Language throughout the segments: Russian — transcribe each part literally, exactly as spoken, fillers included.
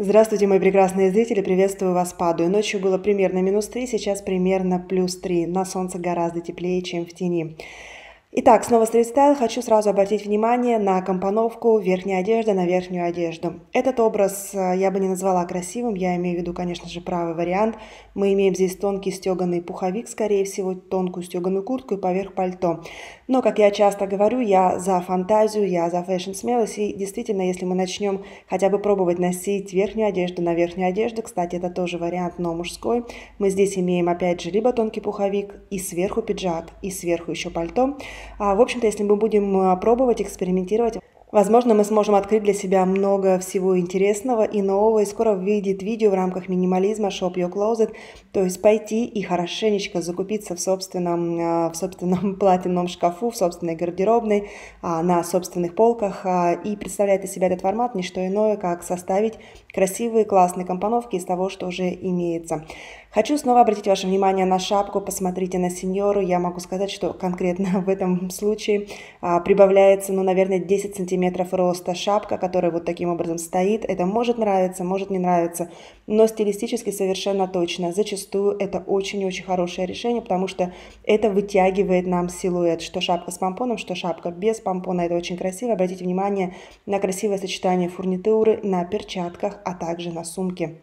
Здравствуйте, мои прекрасные зрители, приветствую вас, падаю. Ночью было примерно минус три, сейчас примерно плюс три. На солнце гораздо теплее, чем в тени. Итак, снова стрит-стайл. Хочу сразу обратить внимание на компоновку верхней одежды на верхнюю одежду. Этот образ я бы не назвала красивым, я имею в виду, конечно же, правый вариант. Мы имеем здесь тонкий стеганый пуховик, скорее всего, тонкую стеганую куртку и поверх пальто. Но, как я часто говорю, я за фантазию, я за фэшн-смелость. И действительно, если мы начнем хотя бы пробовать носить верхнюю одежду на верхнюю одежду, кстати, это тоже вариант, но мужской, мы здесь имеем, опять же, либо тонкий пуховик и сверху пиджак, и сверху еще пальто. В общем-то, если мы будем пробовать, экспериментировать, возможно, мы сможем открыть для себя много всего интересного и нового, и скоро выйдет видео в рамках минимализма Shop Your Closet, то есть пойти и хорошенечко закупиться в собственном, в собственном платяном шкафу, в собственной гардеробной, на собственных полках, и представляет из себя этот формат не что иное, как составить красивые, классные компоновки из того, что уже имеется. Хочу снова обратить ваше внимание на шапку, посмотрите на сеньору. Я могу сказать, что конкретно в этом случае а, прибавляется, ну, наверное, десять сантиметров роста шапка, которая вот таким образом стоит. Это может нравиться, может не нравиться, но стилистически совершенно точно. Зачастую это очень-очень хорошее решение, потому что это вытягивает нам силуэт. Что шапка с помпоном, что шапка без помпона. Это очень красиво. Обратите внимание на красивое сочетание фурнитуры на перчатках, а также на сумке.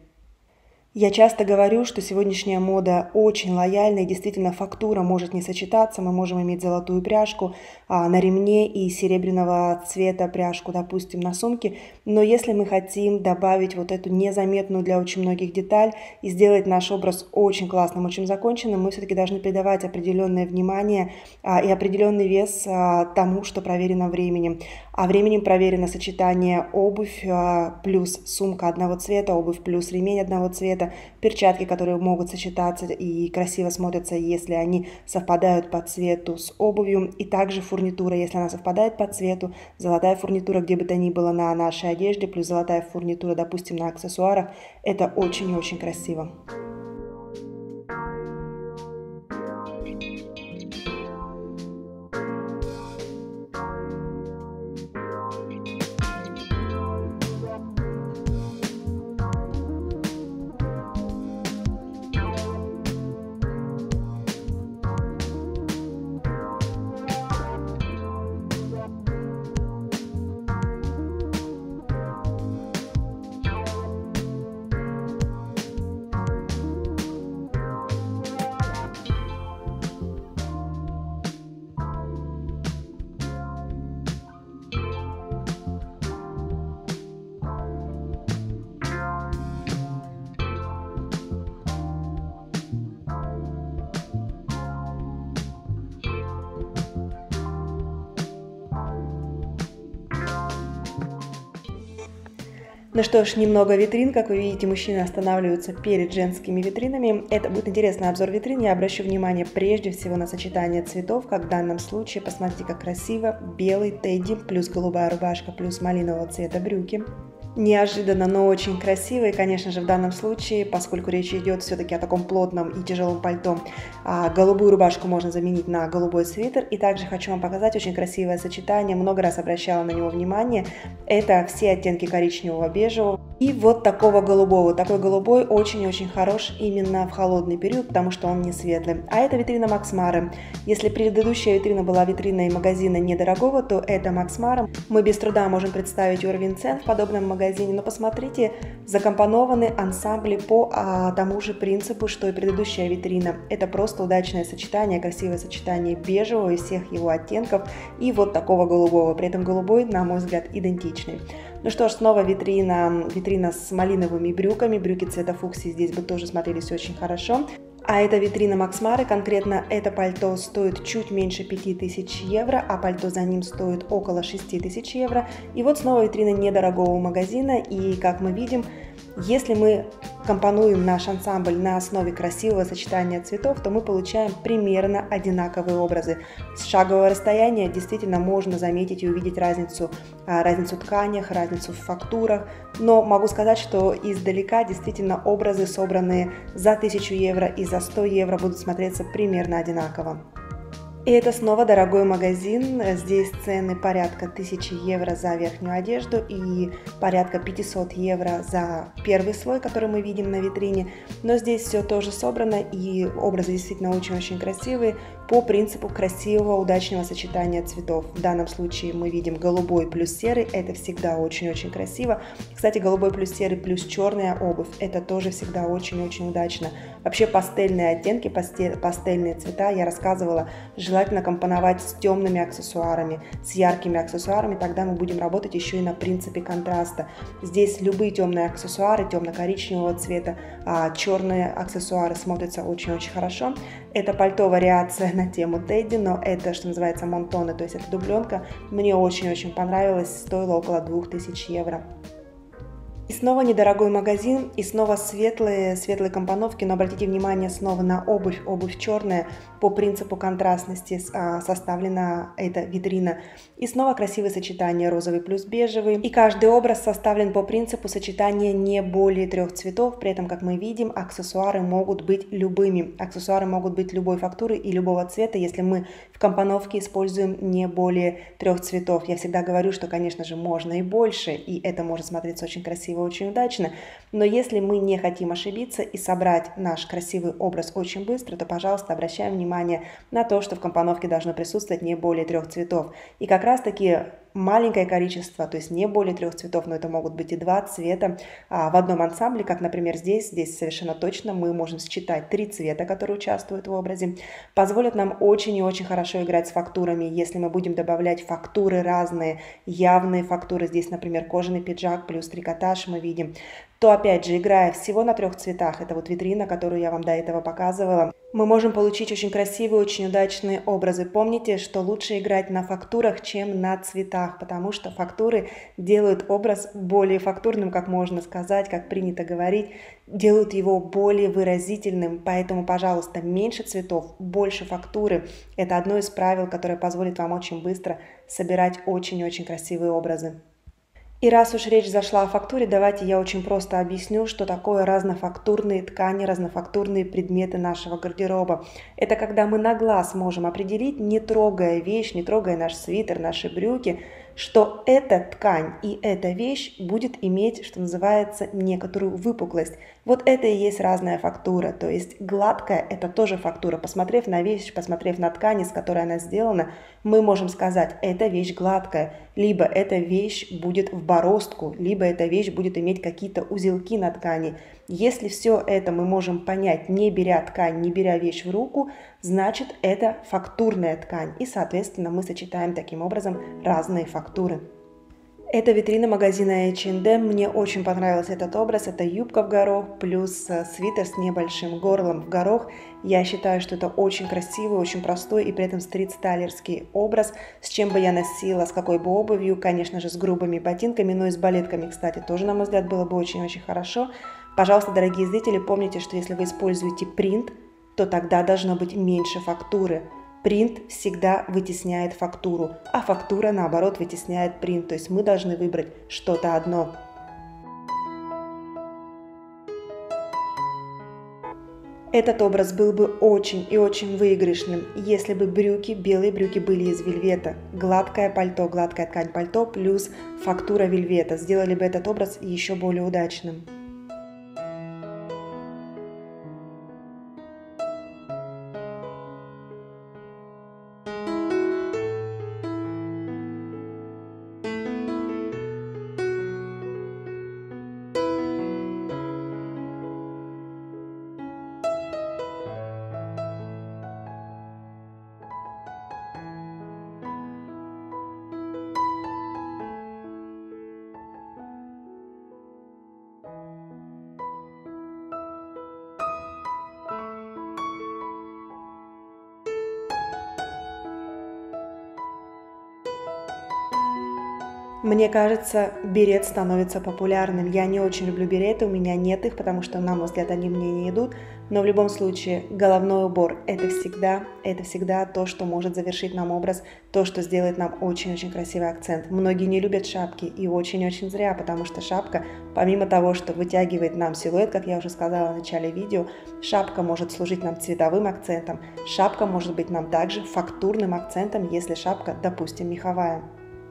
Я часто говорю, что сегодняшняя мода очень лояльна, и действительно фактура может не сочетаться. Мы можем иметь золотую пряжку а, на ремне и серебряного цвета пряжку, допустим, на сумке. Но если мы хотим добавить вот эту незаметную для очень многих деталь и сделать наш образ очень классным, очень законченным, мы все-таки должны придавать определенное внимание а, и определенный вес а, тому, что проверено временем. А временем проверено сочетание обувь а, плюс сумка одного цвета, обувь плюс ремень одного цвета, перчатки, которые могут сочетаться и красиво смотрятся, если они совпадают по цвету с обувью, и также фурнитура, если она совпадает по цвету, золотая фурнитура, где бы то ни было на нашей одежде, плюс золотая фурнитура, допустим, на аксессуарах, это очень и очень красиво. Ну что ж, немного витрин. Как вы видите, мужчины останавливаются перед женскими витринами. Это будет интересный обзор витрин. Я обращу внимание прежде всего на сочетание цветов, как в данном случае. Посмотрите, как красиво. Белый тедди, плюс голубая рубашка, плюс малинового цвета брюки. Неожиданно, но очень красиво, и, конечно же, в данном случае, поскольку речь идет все-таки о таком плотном и тяжелом пальто, голубую рубашку можно заменить на голубой свитер. И также хочу вам показать очень красивое сочетание, много раз обращала на него внимание, это все оттенки коричневого, бежевого и вот такого голубого. Такой голубой очень-очень хорош именно в холодный период, потому что он не светлый. А это витрина Max Mara. Если предыдущая витрина была витриной магазина недорогого, то это Max Mara. Мы без труда можем представить уровень цен в подобном магазине. Но посмотрите, закомпонованы ансамбли по а, тому же принципу, что и предыдущая витрина. Это просто удачное сочетание, красивое сочетание бежевого и всех его оттенков и вот такого голубого. При этом голубой, на мой взгляд, идентичный. Ну что ж, снова витрина, витрина с малиновыми брюками. Брюки цвета фуксии здесь бы тоже смотрелись очень хорошо. А это витрина Max Mara, конкретно это пальто стоит чуть меньше пяти тысяч евро, а пальто за ним стоит около шести тысяч евро. И вот снова витрина недорогого магазина, и как мы видим, если мы компонуем наш ансамбль на основе красивого сочетания цветов, то мы получаем примерно одинаковые образы. С шагового расстояния действительно можно заметить и увидеть разницу, разницу в тканях, разницу в фактурах, но могу сказать, что издалека действительно образы, собранные за тысячу евро и за сто евро, будут смотреться примерно одинаково. И это снова дорогой магазин. Здесь цены порядка тысячи евро за верхнюю одежду и порядка пятьсот евро за первый слой, который мы видим на витрине. Но здесь все тоже собрано, и образы действительно очень-очень красивые по принципу красивого, удачного сочетания цветов. В данном случае мы видим голубой плюс серый, это всегда очень-очень красиво. Кстати, голубой плюс серый плюс черная обувь, это тоже всегда очень-очень удачно. Вообще пастельные оттенки, пастельные цвета, я рассказывала, желательно компоновать с темными аксессуарами, с яркими аксессуарами, тогда мы будем работать еще и на принципе контраста. Здесь любые темные аксессуары, темно-коричневого цвета, а черные аксессуары смотрятся очень-очень хорошо. Это пальто вариация на тему Тедди, но это, что называется, монтоны, то есть это дубленка. Мне очень-очень понравилось, стоило около двух тысяч евро. И снова недорогой магазин, и снова светлые, светлые компоновки, но обратите внимание снова на обувь, обувь черная, по принципу контрастности составлена эта витрина. И снова красивое сочетание розовый плюс бежевый, и каждый образ составлен по принципу сочетания не более трех цветов, при этом, как мы видим, аксессуары могут быть любыми, аксессуары могут быть любой фактуры и любого цвета, если мы в компоновке используем не более трех цветов. Я всегда говорю, что, конечно же, можно и больше, и это может смотреться очень красиво, очень удачно, но если мы не хотим ошибиться и собрать наш красивый образ очень быстро, то, пожалуйста, обращаем внимание на то, что в компоновке должно присутствовать не более трех цветов. И как раз таки маленькое количество, то есть не более трех цветов, но это могут быть и два цвета а, в одном ансамбле, как, например, здесь. Здесь совершенно точно мы можем считать три цвета, которые участвуют в образе, позволят нам очень и очень хорошо играть с фактурами. Если мы будем добавлять фактуры разные, явные фактуры, здесь, например, кожаный пиджак плюс трикотаж мы видим, то, опять же, играя всего на трех цветах, это вот витрина, которую я вам до этого показывала, мы можем получить очень красивые, очень удачные образы. Помните, что лучше играть на фактурах, чем на цветах, потому что фактуры делают образ более фактурным, как можно сказать, как принято говорить, делают его более выразительным. Поэтому, пожалуйста, меньше цветов, больше фактуры. Это одно из правил, которое позволит вам очень быстро собирать очень-очень красивые образы. И раз уж речь зашла о фактуре, давайте я очень просто объясню, что такое разнофактурные ткани, разнофактурные предметы нашего гардероба. Это когда мы на глаз можем определить, не трогая вещь, не трогая наш свитер, наши брюки, что эта ткань и эта вещь будет иметь, что называется, некоторую выпуклость. Вот это и есть разная фактура, то есть гладкая – это тоже фактура. Посмотрев на вещь, посмотрев на ткань, из которой она сделана, мы можем сказать, эта вещь гладкая, либо эта вещь будет в бороздку, либо эта вещь будет иметь какие-то узелки на ткани. Если все это мы можем понять, не беря ткань, не беря вещь в руку, значит это фактурная ткань, и, соответственно, мы сочетаем таким образом разные фактуры. Это витрина магазина эйч энд эм. Мне очень понравился этот образ. Это юбка в горох плюс свитер с небольшим горлом в горох. Я считаю, что это очень красивый, очень простой и при этом стрит-стайлерский образ. С чем бы я носила, с какой бы обувью, конечно же, с грубыми ботинками, но и с балетками, кстати, тоже, на мой взгляд, было бы очень-очень хорошо. Пожалуйста, дорогие зрители, помните, что если вы используете принт, то тогда должно быть меньше фактуры. Принт всегда вытесняет фактуру, а фактура, наоборот, вытесняет принт. То есть мы должны выбрать что-то одно. Этот образ был бы очень и очень выигрышным, если бы брюки, белые брюки были из вельвета. Гладкое пальто, гладкая ткань пальто плюс фактура вельвета сделали бы этот образ еще более удачным. Мне кажется, берет становится популярным. Я не очень люблю береты, у меня нет их, потому что, на мой взгляд, они мне не идут. Но в любом случае головной убор – это всегда, это всегда то, что может завершить нам образ, то, что сделает нам очень-очень красивый акцент. Многие не любят шапки, и очень-очень зря, потому что шапка, помимо того, что вытягивает нам силуэт, как я уже сказала в начале видео, шапка может служить нам цветовым акцентом, шапка может быть нам также фактурным акцентом, если шапка, допустим, меховая.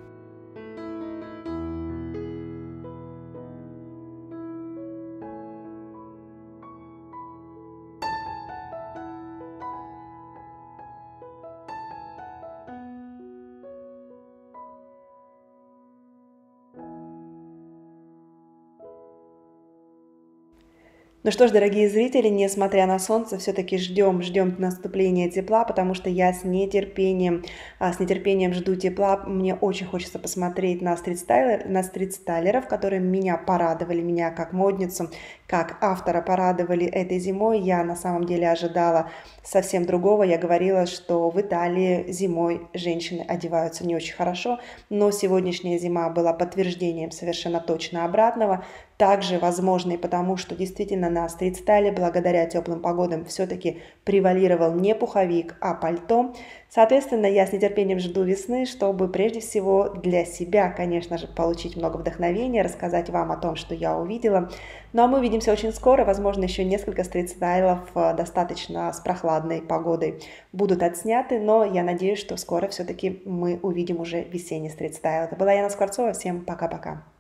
Ну что ж, дорогие зрители, несмотря на солнце, все-таки ждем, ждем наступления тепла, потому что я с нетерпением, а, с нетерпением жду тепла. Мне очень хочется посмотреть на стрит-стайлер, на стрит-стайлеров, которые меня порадовали, меня как модницу, как автора порадовали этой зимой. Я на самом деле ожидала совсем другого. Я говорила, что в Италии зимой женщины одеваются не очень хорошо, но сегодняшняя зима была подтверждением совершенно точно обратного. Также возможно и потому, что действительно на стрит-стайле благодаря теплым погодам все-таки превалировал не пуховик, а пальто. Соответственно, я с нетерпением жду весны, чтобы прежде всего для себя, конечно же, получить много вдохновения, рассказать вам о том, что я увидела. Ну а мы увидимся очень скоро, возможно, еще несколько стрит-стайлов достаточно с прохладной погодой будут отсняты, но я надеюсь, что скоро все-таки мы увидим уже весенний стрит-стайл. Это была Яна Скворцова, всем пока-пока.